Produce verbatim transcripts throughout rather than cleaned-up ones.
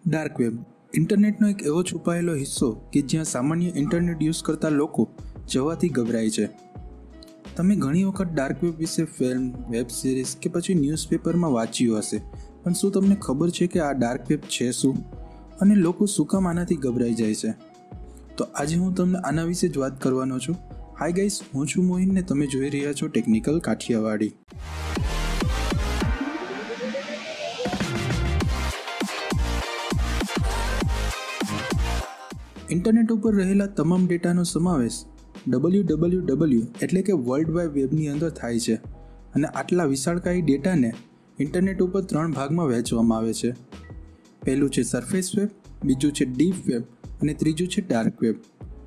Dark web ઇન્ટરનેટનો એક એવો છુપાયેલો હિસ્સો કે જ્યાં સામાન્ય ઇન્ટરનેટ યુઝ કરતા લોકો જવાથી ગભરાય છે. તમે ઘણી વખત ડાર્ક વેબ વિશે ફિલ્મ, વેબ સિરીઝ કે પછી ન્યૂઝપેપરમાં વાંચ્યું હશે, પણ શું તમને ખબર છે કે આ ડાર્ક વેબ છે શું અને લોકો શું કામ આનાથી ગભરાઈ જાય છે? તો આજે હું તમને આના વિશે જ વાત કરવાનો છું. હાય ગાઈસ, હું છું મોહિન ને તમે જોઈ રહ્યા છો ટેકનિકલ કાઠિયાવાડી. ઇન્ટરનેટ ઉપર રહેલા તમામ ડેટાનો સમાવેશ ડબલ્યુ ડબલ્યુ ડબલ્યુ એટલે કે વર્લ્ડ વાઇડ વેબની અંદર થાય છે અને આટલા વિશાળકાય ડેટાને ઇન્ટરનેટ ઉપર ત્રણ ભાગમાં વહેંચવામાં આવે છે. પહેલું છે સરફેસ વેબ, બીજું છે ડીપ વેબ અને ત્રીજું છે ડાર્ક વેબ.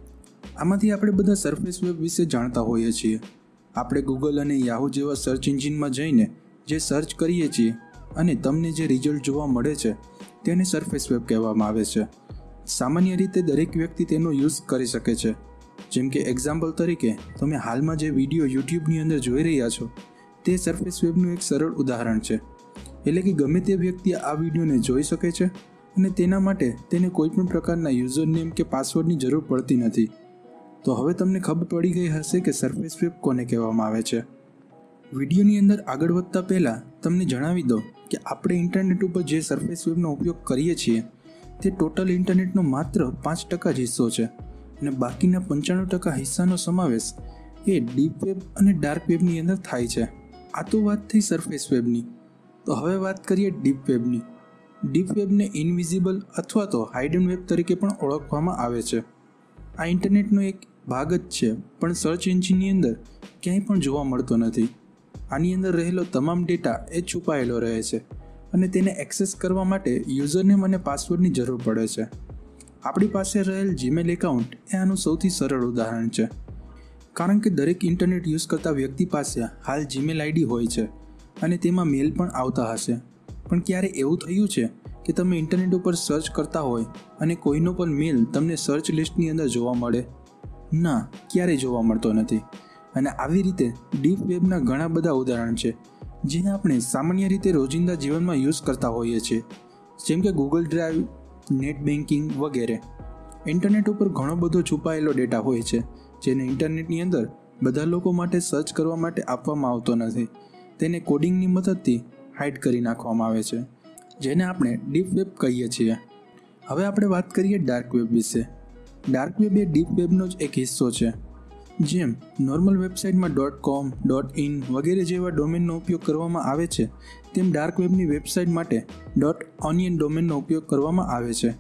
આમાંથી આપણે બધા સરફેસ વેબ વિશે જાણતા હોઈએ છીએ. આપણે ગૂગલ અને યાહુ જેવા સર્ચ એન્જિનમાં જઈને જે સર્ચ કરીએ છીએ અને તમને જે રિઝલ્ટ જોવા મળે છે તેને સરફેસ વેબ કહેવામાં આવે છે. સામાન્ય રીતે દરેક વ્યક્તિ તેનો યુઝ કરી શકે છે. જેમ કે એક્ઝામ્પલ તરીકે તમે હાલમાં જે વિડીયો યુટ્યુબની અંદર જોઈ રહ્યા છો તે સરફેસ વેબનું એક સરળ ઉદાહરણ છે. એટલે કે ગમે તે વ્યક્તિ આ વિડીયોને જોઈ શકે છે અને તેના માટે તેને કોઈ પણ પ્રકારના યુઝર નેમ કે પાસવર્ડની જરૂર પડતી નથી. તો હવે તમને ખબર પડી ગઈ હશે કે સરફેસ વેબ કોને કહેવામાં આવે છે. વિડીયોની અંદર આગળ વધતા પહેલાં તમને જણાવી દો કે આપણે ઇન્ટરનેટ ઉપર જે સરફેસ વેબનો ઉપયોગ કરીએ છીએ તે ટોટલ ઇન્ટરનેટનો માત્ર પાંચ ટકા જ હિસ્સો છે અને બાકીના પંચાણું ટકા હિસ્સાનો સમાવેશ એ ડીપ વેબ અને ડાર્ક વેબની અંદર થાય છે. આ તો વાત થઈ સરફેસ વેબની. તો હવે વાત કરીએ ડીપ વેબની. ડીપ વેબને ઇનવિઝિબલ અથવા તો હાઇડન વેબ તરીકે પણ ઓળખવામાં આવે છે. આ ઇન્ટરનેટનો એક ભાગ જ છે, પણ સર્ચ એન્જિનની અંદર ક્યાંય પણ જોવા મળતો નથી. આની અંદર રહેલો તમામ ડેટા એ છુપાયેલો રહે છે અને તેને એક્સેસ કરવા માટે યુઝરનેમ અને પાસવર્ડની જરૂર પડે છે. આપણી પાસે રહેલ જીમેલ એકાઉન્ટ એ આનું સૌથી સરળ ઉદાહરણ છે. કારણ કે દરેક ઇન્ટરનેટ યુઝ કરતા વ્યક્તિ પાસે હાલ જીમેલ આઈડી હોય છે અને તેમાં મેલ પણ આવતા હશે. પણ ક્યારે એવું થયું છે કે તમે ઇન્ટરનેટ ઉપર સર્ચ કરતા હોય અને કોઈનો પણ મેલ તમને સર્ચ લિસ્ટની અંદર જોવા મળે? ના, ક્યારેય જોવા મળતો નથી. અને આવી રીતે ડીપ વેબના ઘણા બધા ઉદાહરણ છે જે આપણે સામાન્ય રીતે રોજિંદા જીવનમાં યુઝ કરતા હોઈએ છીએ, જેમ કે ગૂગલ ડ્રાઈવ, નેટ બેન્કિંગ વગેરે. ઇન્ટરનેટ ઉપર ઘણો બધો છુપાયેલો ડેટા હોય છે જેને ઇન્ટરનેટની અંદર બધા લોકો માટે સર્ચ કરવા માટે આપવામાં આવતો નથી. તેને કોડિંગની મદદથી હાઇડ કરી નાખવામાં આવે છે, જેને આપણે ડીપ વેબ કહીએ છીએ. હવે આપણે વાત કરીએ ડાર્ક વેબ વિશે. ડાર્ક વેબ એ ડીપ વેબનો જ એક હિસ્સો છે. જેમ નોર્મલ વેબસાઇટમાં ડોટ કોમ, ડોટ ઇન વગેરે જેવા ડોમેનનો ઉપયોગ કરવામાં આવે છે, તેમ ડાર્ક વેબની વેબસાઇટ માટે ડોટ ઓનિયન ડોમેનનો ઉપયોગ કરવામાં આવે છે.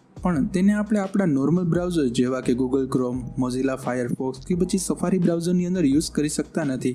પણ તેને આપણે આપણા નોર્મલ બ્રાઉઝર જેવા કે ગૂગલ ક્રોમ, મોઝિલા ફાયરફોક્સ કે પછી સફારી બ્રાઉઝરની અંદર યુઝ કરી શકતા નથી.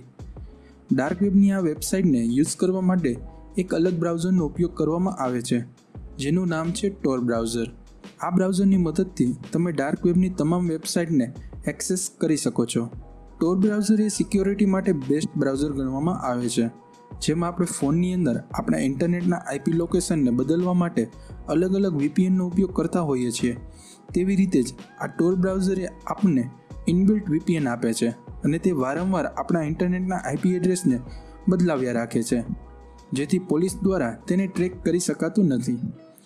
ડાર્ક વેબની આ વેબસાઇટને યુઝ કરવા માટે એક અલગ બ્રાઉઝરનો ઉપયોગ કરવામાં આવે છે જેનું નામ છે ટોર બ્રાઉઝર. આ બ્રાઉઝરની મદદથી તમે ડાર્ક વેબની તમામ વેબસાઇટને એક્સેસ કરી શકો છો. ટોર બ્રાઉઝર એ સિક્યોરિટી માટે બેસ્ટ બ્રાઉઝર ગણવામાં આવે છે. જેમાં આપણે ફોનની અંદર આપણા ઇન્ટરનેટના આઈપી લોકેશનને બદલવા માટે અલગ અલગ વીપીએનનો ઉપયોગ કરતા હોઈએ છીએ, તેવી રીતે જ આ ટોર બ્રાઉઝર એ આપણને ઇનબિલ્ટ વીપીએન આપે છે અને તે વારંવાર આપણા ઇન્ટરનેટના આઈપી એડ્રેસને બદલાવ્યા રાખે છે, જેથી પોલીસ દ્વારા તેને ટ્રેક કરી શકાતું નથી.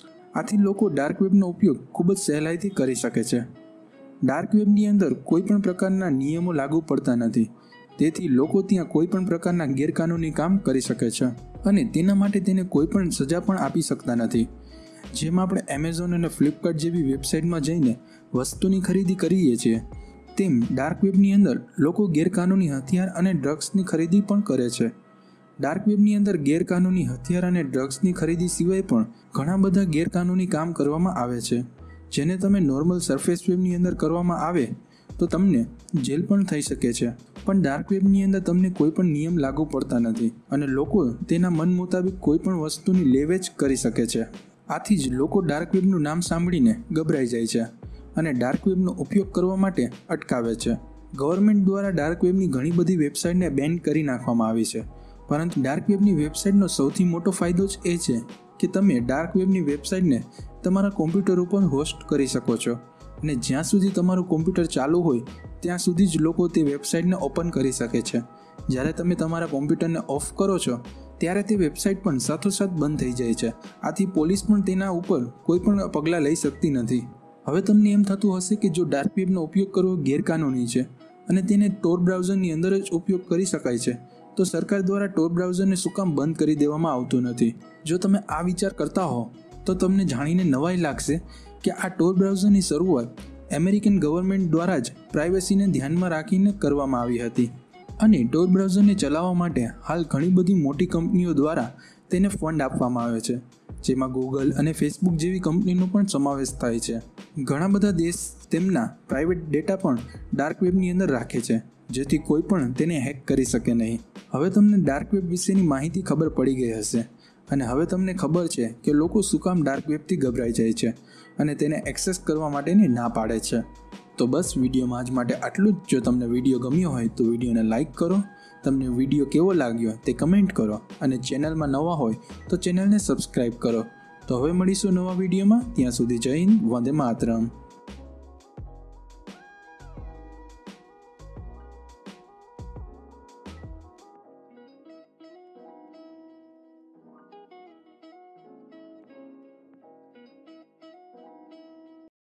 આથી લોકો ડાર્ક વેબનો ઉપયોગ ખૂબ જ સહેલાઈથી કરી શકે છે. ડાર્ક વેબની અંદર કોઈ પણ પ્રકારના નિયમો લાગુ પડતા નથી, તેથી લોકો ત્યાં કોઈ પણ પ્રકારના ગેરકાનૂની કામ કરી શકે છે અને તેના માટે તેને કોઈ પણ સજા પણ આપી શકતા નથી. જેમ આપણે એમેઝોન અને ફ્લિપકાર્ટ જેવી વેબસાઇટમાં જઈને વસ્તુની ખરીદી કરીએ છીએ, તેમ ડાર્ક વેબની અંદર લોકો ગેરકાનૂની હથિયાર અને ડ્રગ્સની ખરીદી પણ કરે છે. ડાર્ક વેબની અંદર ગેરકાનૂની હથિયાર અને ડ્રગ્સની ખરીદી સિવાય પણ ઘણા બધા ગેરકાનૂની કામ કરવામાં આવે છે, જેને તમે નોર્મલ સરફેસ વેબની અંદર કરવામાં આવે તો તમને જેલ પણ થઈ શકે છે. પણ ડાર્ક વેબની અંદર તમને કોઈ પણ નિયમ લાગુ પડતા નથી અને લોકો તેના મન મુતાબિક કોઈ પણ વસ્તુની લે વેચ કરી શકે છે. આથી જ લોકો ડાર્ક વેબનું નામ સાંભળીને ગભરાઈ જાય છે અને ડાર્ક વેબનો ઉપયોગ કરવા માટે અટકાવે છે. ગવર્મેન્ટ દ્વારા ડાર્ક વેબની ઘણી બધી વેબસાઇટને બેન કરી નાખવામાં આવી છે, પરંતુ ડાર્ક વેબની વેબસાઇટનો સૌથી મોટો ફાયદો જ એ છે કે તમે ડાર્ક વેબની વેબસાઇટને તમારા કોમ્પ્યુટર ઉપર હોસ્ટ કરી શકો છો અને જ્યાં સુધી તમારું કોમ્પ્યુટર ચાલુ હોય ત્યાં સુધી જ લોકો તે વેબસાઇટને ઓપન કરી શકે છે. જ્યારે તમે તમારા કોમ્પ્યુટરને ઓફ કરો છો ત્યારે તે વેબસાઇટ પણ સાથોસાથ બંધ થઈ જાય છે. આથી પોલીસ પણ તેના ઉપર કોઈ પણ પગલાં લઈ શકતી નથી. હવે તમને એમ થતું હશે કે જો ડાર્ક વેબનો ઉપયોગ કરવો ગેરકાનૂની છે અને તેને ટોર બ્રાઉઝરની અંદર જ ઉપયોગ કરી શકાય છે, તો સરકાર દ્વારા ટોર બ્રાઉઝરને શું કામ બંધ કરી દેવામાં આવતું નથી? જો તમે આ વિચાર કરતા હો તો તમને જાણીને નવાઈ લાગશે કે આ ટોર બ્રાઉઝરની શરૂઆત અમેરિકન ગવર્મેન્ટ દ્વારા જ પ્રાઇવસીને ધ્યાનમાં રાખીને કરવામાં આવી હતી અને ટોર બ્રાઉઝરને ચલાવવા માટે હાલ ઘણી બધી મોટી કંપનીઓ દ્વારા તેને ફંડ આપવામાં આવે છે, જેમાં ગૂગલ અને ફેસબુક જેવી કંપનીનો પણ સમાવેશ થાય છે. ઘણા બધા દેશ તેમના પ્રાઇવેટ ડેટા પણ ડાર્ક વેબની અંદર રાખે છે, જેથી કોઈ પણ તેને હેક કરી શકે નહીં. હવે તમને ડાર્ક વેબ વિશેની માહિતી ખબર પડી ગઈ હશે અને હવે તમને ખબર છે કે લોકો શું કામ ડાર્ક વેબથી ગભરાઈ જાય છે અને તેને એક્સેસ કરવા માટેની ના પાડે છે. તો બસ વિડીયોમાં આજ માટે આટલું જ. જો તમને વિડીયો ગમ્યો હોય તો વિડીયોને લાઇક કરો, તમને વિડીયો કેવો લાગ્યો તે કમેન્ટ કરો અને ચેનલમાં નવા હોય તો ચેનલને સબસ્ક્રાઈબ કરો. તો હવે મળીશું નવા વિડીયોમાં. ત્યાં સુધી જય હિન્દ, વંદે માતરમ.